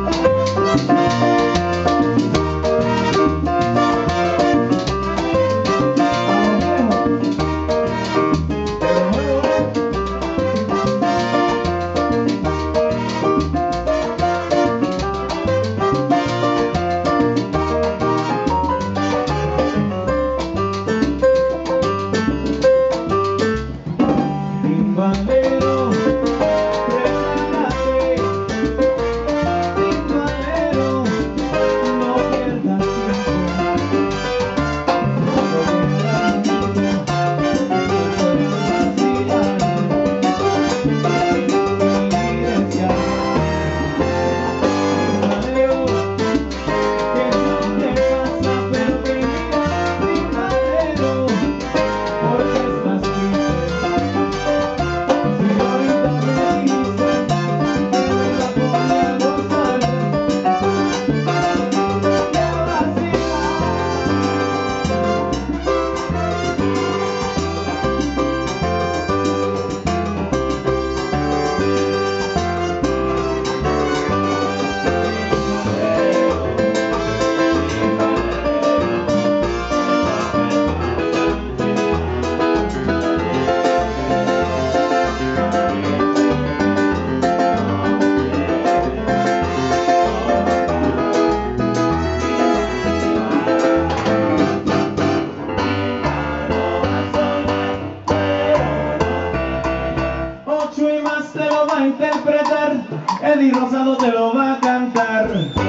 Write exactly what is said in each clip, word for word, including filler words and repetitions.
Eddie Rosado te lo va a cantar.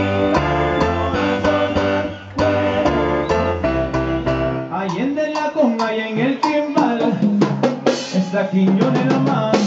Allende la conga y en el timbal está Quiñones la más.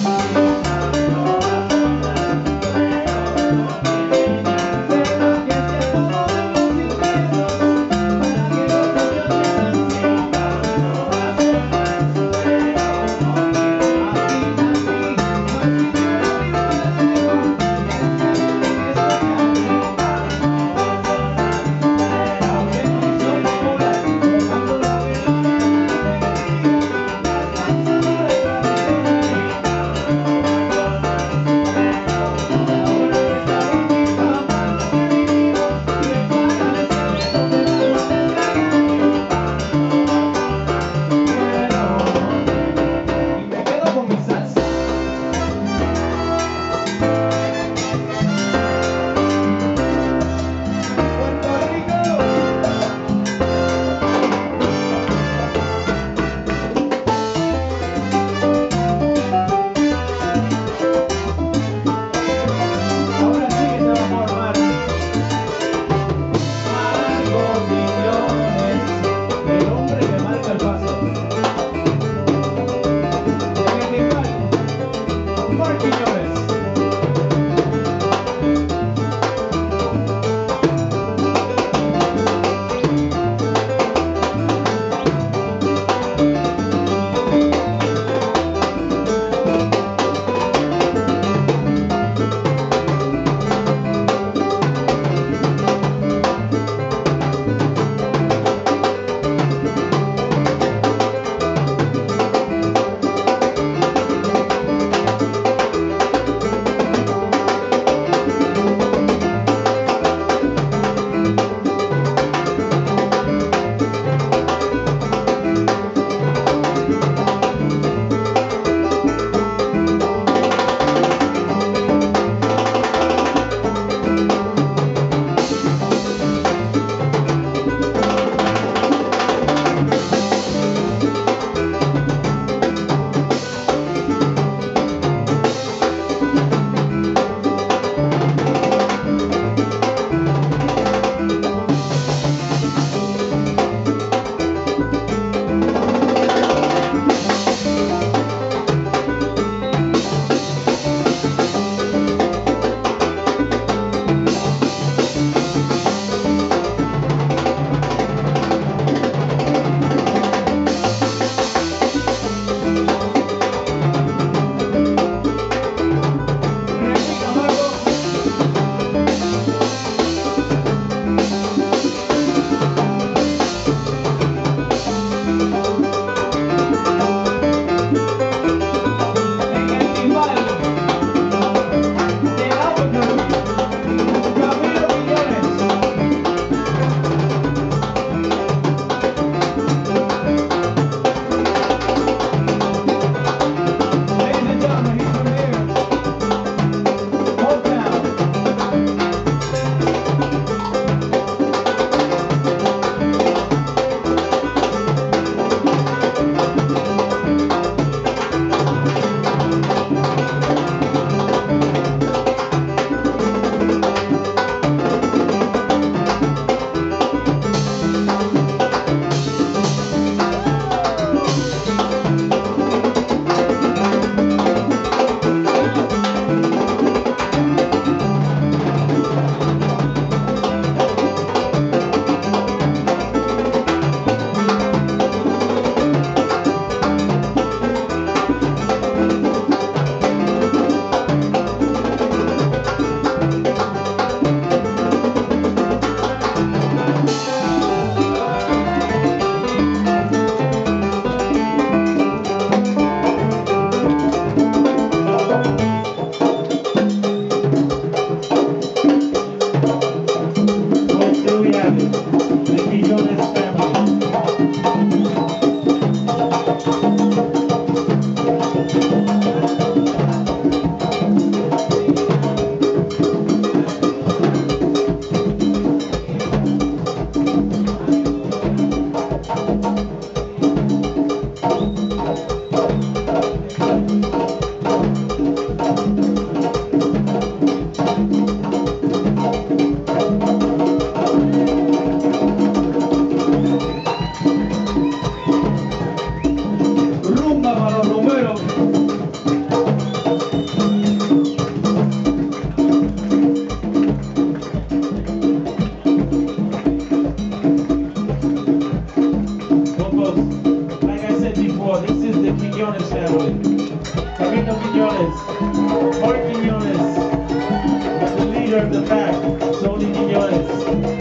serve the pack. Sony Quiñones.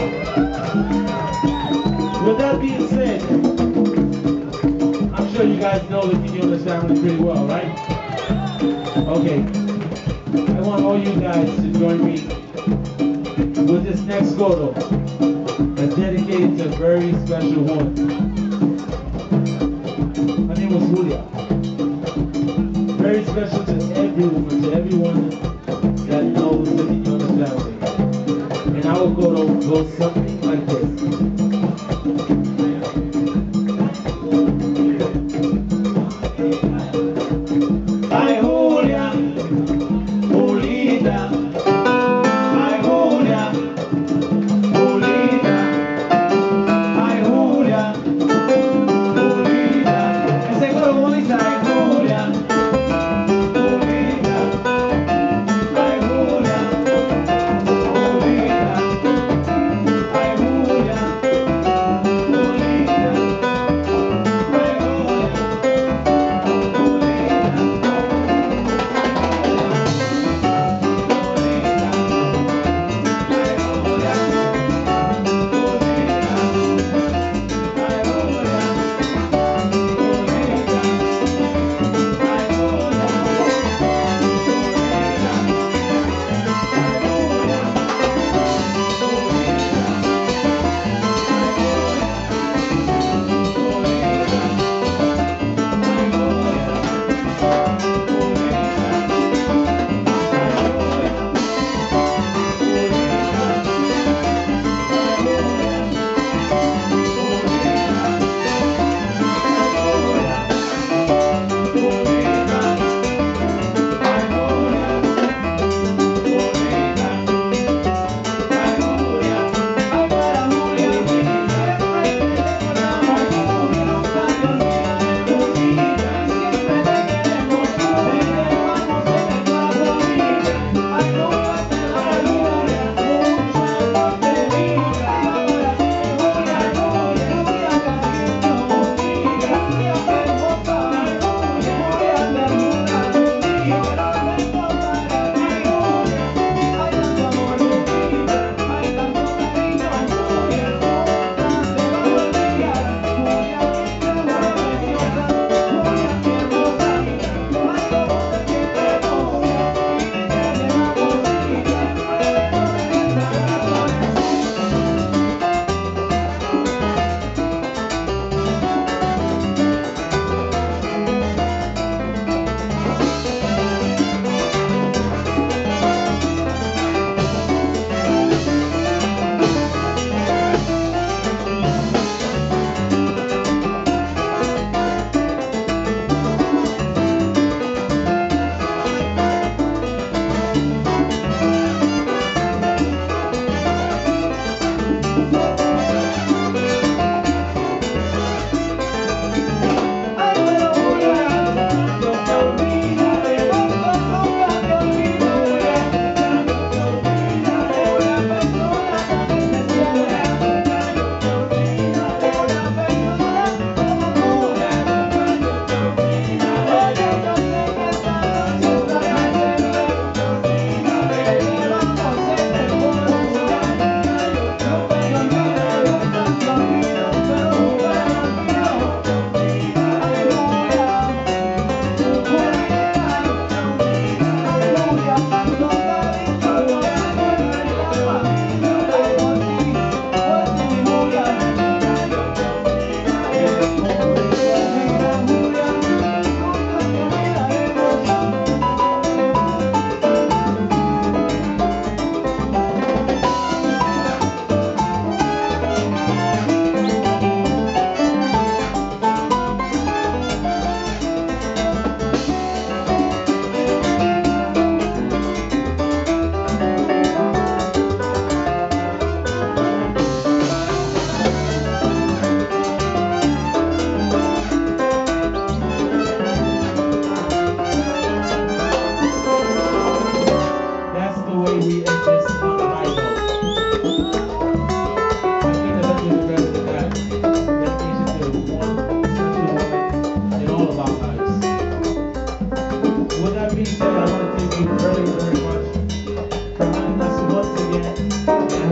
With that being said, I'm sure you guys know the Quiñones family pretty well, right? Okay. I want all you guys to join me with this next photo that's dedicated to a very special one. Her name was Julia. Very special to every woman, to everyone that knows the Quiñones family. And our photo goes something like this. Ay, Julia, Julita. Ay, Julia, Julita. Ay, Julia, Julita. Ese coro como dice, ay, Julia, Julita. Ay, Julia, Julita. Ay, Julia,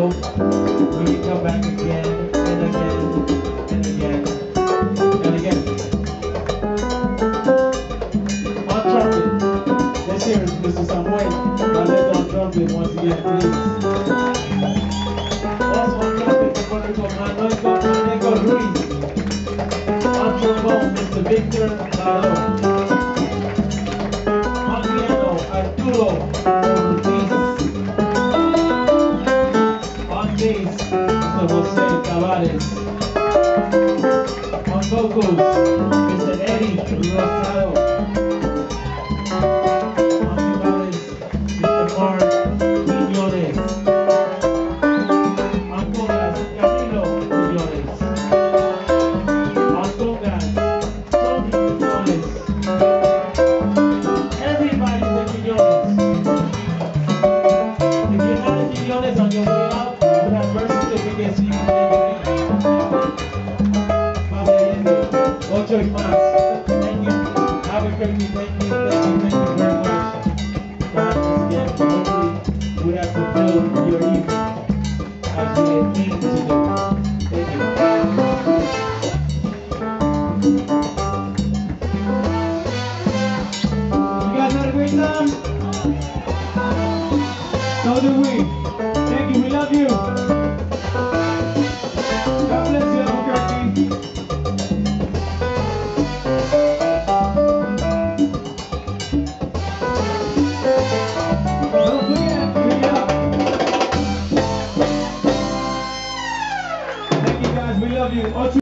go, we can come back again and again and again and again. On trumpet, let's hear it, Mister Samuel. Now let's on trumpet once again, please. Also on trumpet, the wonderful Manuel Manuel Ruiz. On trombone, Mister Victor Lalo. On piano, Arturo Ortiz. On bass, Mister Jose Tavares. On vocals, Mister Eddie Rosado. On guitars, Mister Mark Quiñones. On congas, Camilo Quiñones. On congas, Tony Quiñones. Everybody's a Quiñones. If you're not a Quiñones on your way out, you have birth certificates, you can leave it there. Ocho y más. Thank you. Have a great day. Thank you. Thank you. Thank you very much. Once again, hopefully we have fulfilled your evening as we had aimed to do. Thank you. You guys had a great time? So do we. Thank you. We love you. God bless you, Albuquerque. Don't forget, pick it up. Thank you guys. We love you.